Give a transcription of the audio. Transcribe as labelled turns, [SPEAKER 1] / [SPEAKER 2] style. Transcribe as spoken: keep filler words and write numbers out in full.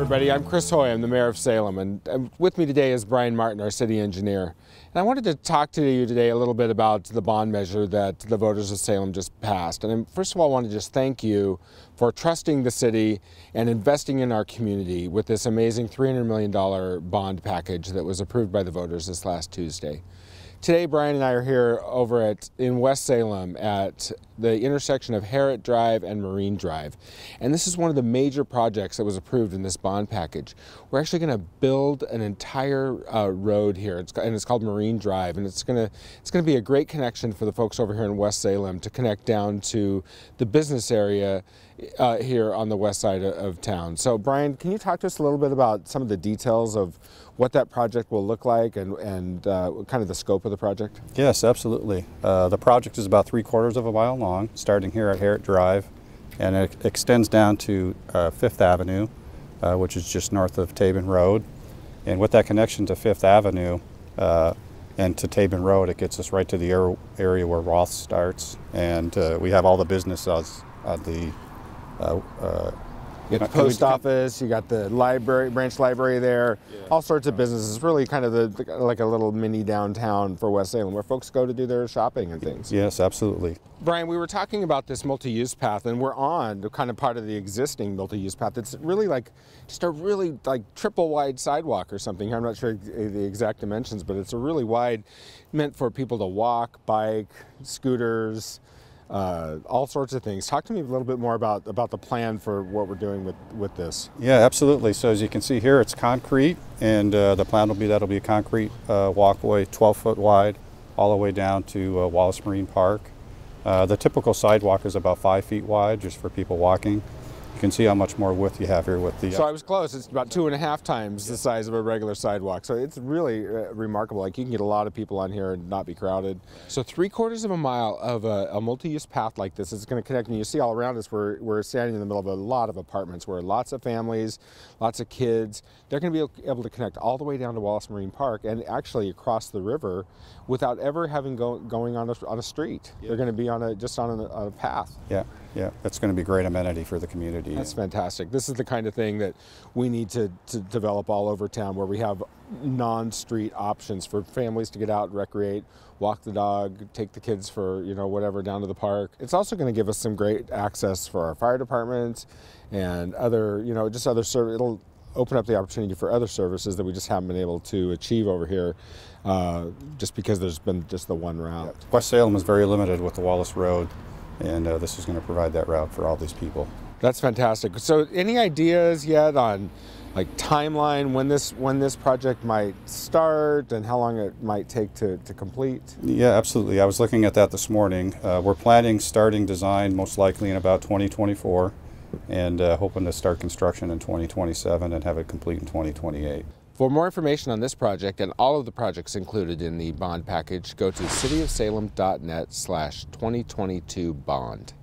[SPEAKER 1] everybody. I'm Chris Hoy. I'm the mayor of Salem, and with me today is Brian Martin, our city engineer. And I wanted to talk to you today a little bit about the bond measure that the voters of Salem just passed. And first of all, I want to just thank you for trusting the city and investing in our community with this amazing three hundred million dollar bond package that was approved by the voters this last Tuesday. Today, Brian and I are here over at in West Salem at the intersection of Harriet Drive and Marine Drive. And this is one of the major projects that was approved in this bond package. We're actually going to build an entire uh, road here, it's, and it's called Marine Drive. And it's going to it's going to be a great connection for the folks over here in West Salem to connect down to the business area uh, here on the west side of, of town. So, Brian, can you talk to us a little bit about some of the details of what that project will look like and, and uh, kind of the scope of the project?
[SPEAKER 2] Yes, absolutely. Uh, the project is about three quarters of a mile long, starting here at Harriet Drive, and it extends down to uh, Fifth Avenue, uh, which is just north of Tabin Road. And with that connection to Fifth Avenue uh, and to Tabin Road, it gets us right to the area where Roth starts, and uh, we have all the businesses on the uh, uh,
[SPEAKER 1] You got the post office, you got the library, branch library there, yeah. All sorts of businesses. It's really kind of the, like a little mini downtown for West Salem where folks go to do their shopping and things.
[SPEAKER 2] Yes, absolutely.
[SPEAKER 1] Brian, we were talking about this multi-use path, and we're on the kind of part of the existing multi-use path. It's really like just a really like triple wide sidewalk or something. I'm not sure the exact dimensions, but it's a really wide, meant for people to walk, bike, scooters, Uh, all sorts of things. Talk to me a little bit more about, about the plan for what we're doing with, with this.
[SPEAKER 2] Yeah, absolutely. So as you can see here, it's concrete, and uh, the plan will be that'll be a concrete uh, walkway, twelve foot wide, all the way down to uh, Wallace Marine Park. Uh, the typical sidewalk is about five feet wide, just for people walking. You can see how much more width you have here with the...
[SPEAKER 1] So I was close. It's about two and a half times the size of a regular sidewalk. So it's really uh, remarkable. Like, you can get a lot of people on here and not be crowded. So three quarters of a mile of a, a multi-use path like this is going to connect. And you see all around us, we're, we're standing in the middle of a lot of apartments where lots of families, lots of kids, they're going to be able to connect all the way down to Wallace Marine Park and actually across the river without ever having go, going on a, on a street. Yeah. They're going to be on a, just on a, on a path.
[SPEAKER 2] Yeah, yeah. That's going to be great amenity for the community.
[SPEAKER 1] That's fantastic. This is the kind of thing that we need to, to develop all over town, where we have non-street options for families to get out and recreate, walk the dog, take the kids for, you know, whatever, down to the park. It's also going to give us some great access for our fire department and other, you know, just other service. It'll open up the opportunity for other services that we just haven't been able to achieve over here, uh, just because there's been just the one route.
[SPEAKER 2] West Salem is very limited with the Wallace Road, and uh, this is going to provide that route for all these people.
[SPEAKER 1] That's fantastic. So any ideas yet on like timeline when this when this project might start and how long it might take to, to complete?
[SPEAKER 2] Yeah, absolutely. I was looking at that this morning. Uh, we're planning starting design most likely in about twenty twenty-four, and uh, hoping to start construction in twenty twenty-seven and have it complete in twenty twenty-eight.
[SPEAKER 1] For more information on this project and all of the projects included in the bond package, go to cityofsalem dot net slash twenty twenty-two bond.